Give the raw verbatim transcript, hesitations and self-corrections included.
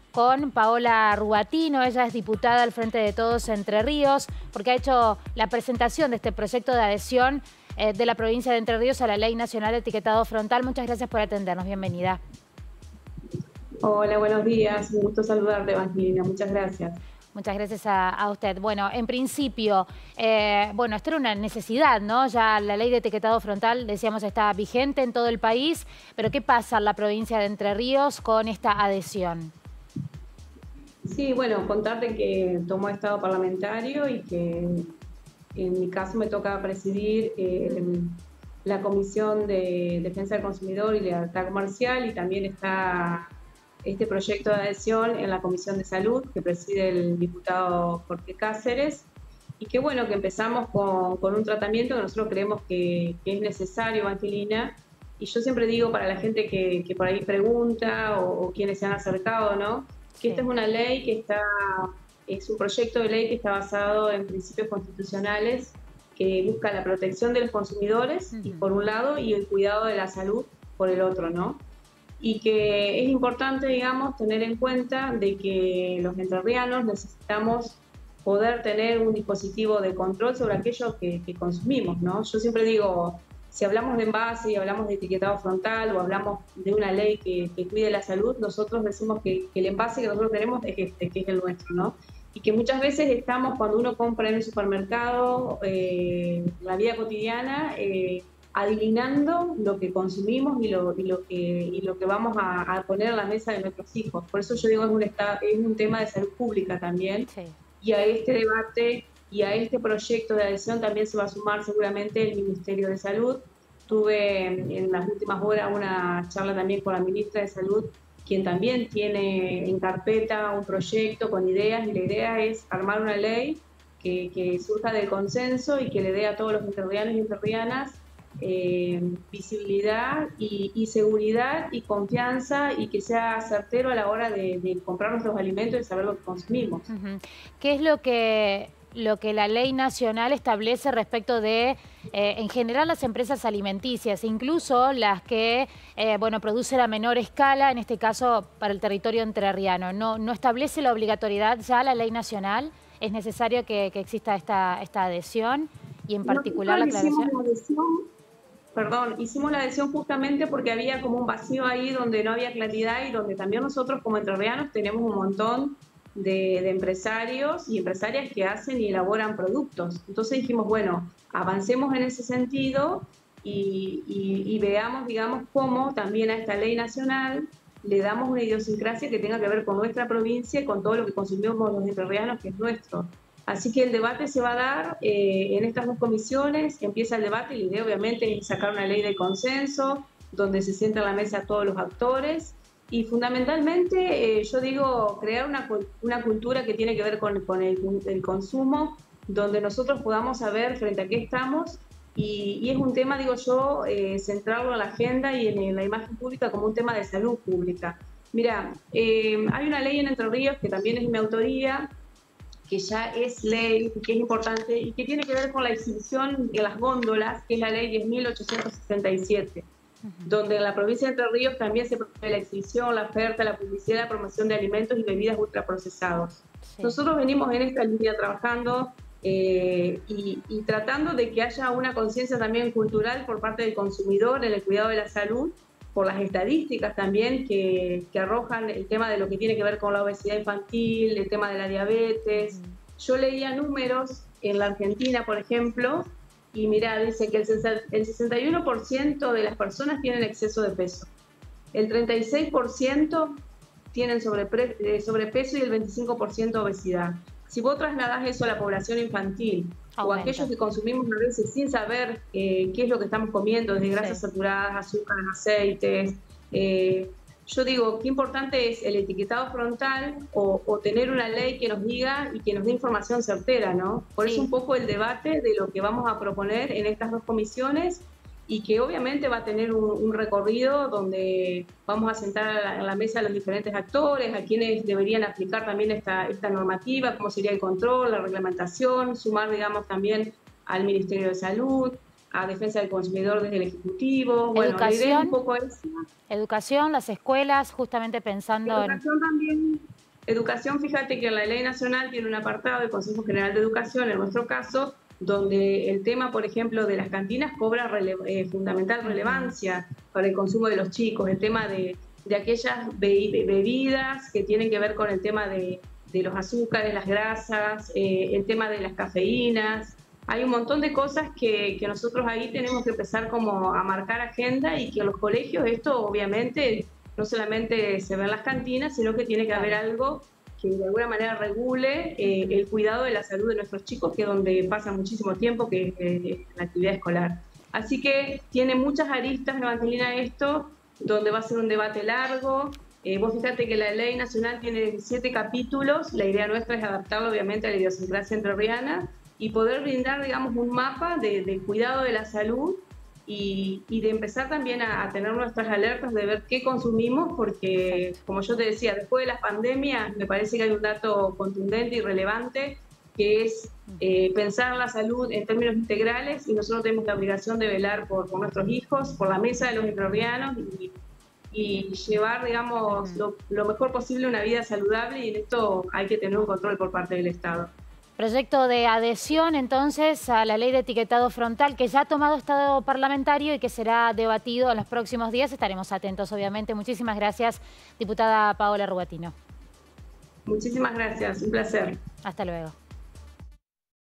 con Paola Rubatino. Ella es diputada al Frente de Todos Entre Ríos, porque ha hecho la presentación de este proyecto de adhesión eh, de la provincia de Entre Ríos a la Ley Nacional de Etiquetado Frontal. Muchas gracias por atendernos. Bienvenida. Hola, buenos días. Un gusto saludarte, Evangelina. Muchas gracias. Muchas gracias a, a usted. Bueno, en principio, eh, bueno, esto era una necesidad, ¿no? Ya la ley de etiquetado frontal, decíamos, está vigente en todo el país, pero ¿qué pasa en la provincia de Entre Ríos con esta adhesión? Sí, bueno, contarte que tomó estado parlamentario y que en mi caso me toca presidir eh, la Comisión de Defensa del Consumidor y Libertad Comercial, y también está este proyecto de adhesión en la Comisión de Salud que preside el diputado Jorge Cáceres, y que bueno, que empezamos con, con un tratamiento que nosotros creemos que, que es necesario, Evangelina, y yo siempre digo para la gente que, que por ahí pregunta o, o quienes se han acercado, ¿no? Que Sí. esta es una ley que está, es un proyecto de ley que está basado en principios constitucionales que busca la protección de los consumidores, uh-huh. y por un lado, y el cuidado de la salud por el otro, ¿no? Y que es importante, digamos, tener en cuenta de que los entrerrianos necesitamos poder tener un dispositivo de control sobre aquello que, que consumimos, ¿no? Yo siempre digo, si hablamos de envase y hablamos de etiquetado frontal o hablamos de una ley que, que cuide la salud, nosotros decimos que, que el envase que nosotros tenemos es este, que es el nuestro, ¿no? Y que muchas veces estamos, cuando uno compra en el supermercado, eh, la vida cotidiana, eh, adivinando lo que consumimos y lo, y lo, que, y lo que vamos a, a poner en la mesa de nuestros hijos. Por eso yo digo, es un, es un tema de salud pública también. Sí. Y a este debate y a este proyecto de adhesión también se va a sumar seguramente el Ministerio de Salud. Tuve en las últimas horas una charla también con la ministra de Salud, quien también tiene en carpeta un proyecto con ideas, y la idea es armar una ley que, que surja del consenso y que le dé a todos los entrerrianos y entrerrianas eh, visibilidad y, y seguridad y confianza, y que sea certero a la hora de, de comprar nuestros alimentos y saber lo que consumimos. Uh-huh. ¿Qué es lo que... lo que la ley nacional establece respecto de, eh, en general, las empresas alimenticias, incluso las que, eh, bueno, producen a menor escala, en este caso para el territorio entrerriano? ¿No, no establece la obligatoriedad ya la ley nacional? ¿Es necesario que, que exista esta, esta adhesión y en particular la aclaración? Hicimos la adhesión, perdón, hicimos la adhesión justamente porque había como un vacío ahí donde no había claridad, y donde también nosotros como entrerrianos tenemos un montón De, de empresarios y empresarias que hacen y elaboran productos. Entonces dijimos, bueno, avancemos en ese sentido y, y, y veamos, digamos, cómo también a esta ley nacional le damos una idiosincrasia que tenga que ver con nuestra provincia y con todo lo que consumimos los entrerrianos, que es nuestro. Así que el debate se va a dar eh, en estas dos comisiones. Empieza el debate, y la idea obviamente es sacar una ley de consenso donde se sientan a la mesa todos los actores. Y fundamentalmente, eh, yo digo, crear una, una cultura que tiene que ver con, con el, el consumo, donde nosotros podamos saber frente a qué estamos, y, y es un tema, digo yo, eh, centrarlo en la agenda y en, en la imagen pública como un tema de salud pública. Mira, eh, hay una ley en Entre Ríos que también es mi autoría, que ya es ley, que es importante, y que tiene que ver con la exhibición de las góndolas, que es la ley diez mil ochocientos sesenta y siete. Donde en la provincia de Entre Ríos también se promueve la exhibición, la oferta, la publicidad, la promoción de alimentos y bebidas ultraprocesados. Sí. Nosotros venimos en esta línea trabajando eh, y, y tratando de que haya una conciencia también cultural por parte del consumidor en el cuidado de la salud, por las estadísticas también que, que arrojan el tema de lo que tiene que ver con la obesidad infantil, el tema de la diabetes. Mm. Yo leía números en la Argentina, por ejemplo, y mira, dice que el sesenta y uno por ciento de las personas tienen exceso de peso, el treinta y seis por ciento tienen sobrepre, eh, sobrepeso y el veinticinco por ciento obesidad. Si vos trasladás eso a la población infantil, aumenta, o a aquellos que consumimos a veces sin saber eh, qué es lo que estamos comiendo, desde grasas sí. saturadas, azúcares, aceites, eh, yo digo, qué importante es el etiquetado frontal o, o tener una ley que nos diga y que nos dé información certera, ¿no? Por sí. eso un poco el debate de lo que vamos a proponer en estas dos comisiones, y que obviamente va a tener un, un recorrido donde vamos a sentar a la, a la mesa a los diferentes actores, a quienes deberían aplicar también esta, esta normativa, cómo sería el control, la reglamentación, sumar, digamos, también al Ministerio de Salud, a Defensa del Consumidor desde el Ejecutivo. Bueno, educación, la idea es un poco esa. Educación, las escuelas, justamente pensando educación en... también, Educación, fíjate que la Ley Nacional tiene un apartado del Consejo General de Educación, en nuestro caso, donde el tema, por ejemplo, de las cantinas cobra rele eh, fundamental relevancia para el consumo de los chicos, el tema de, de aquellas be bebidas que tienen que ver con el tema de, de los azúcares, las grasas, eh, el tema de las cafeínas. Hay un montón de cosas que, que nosotros ahí tenemos que empezar como a marcar agenda y que en los colegios esto obviamente no solamente se ve en las cantinas, sino que tiene que haber algo que de alguna manera regule eh, el cuidado de la salud de nuestros chicos, que es donde pasa muchísimo tiempo, que es eh, la actividad escolar. Así que tiene muchas aristas, Evangelina, esto, donde va a ser un debate largo. Eh, vos fíjate que la Ley Nacional tiene diecisiete capítulos, la idea nuestra es adaptarlo obviamente a la idiosincrasia entrerriana y poder brindar, digamos, un mapa de, del cuidado de la salud y, y de empezar también a, a tener nuestras alertas de ver qué consumimos, porque, como yo te decía, después de las pandemias me parece que hay un dato contundente y relevante, que es eh, pensar la salud en términos integrales, y nosotros tenemos la obligación de velar por, por nuestros hijos, por la mesa de los entrerrianos y, y llevar, digamos, lo, lo mejor posible una vida saludable, y en esto hay que tener un control por parte del Estado. Proyecto de adhesión, entonces, a la ley de etiquetado frontal que ya ha tomado estado parlamentario y que será debatido en los próximos días. Estaremos atentos, obviamente. Muchísimas gracias, diputada Paola Rubatino. Muchísimas gracias, un placer. Hasta luego.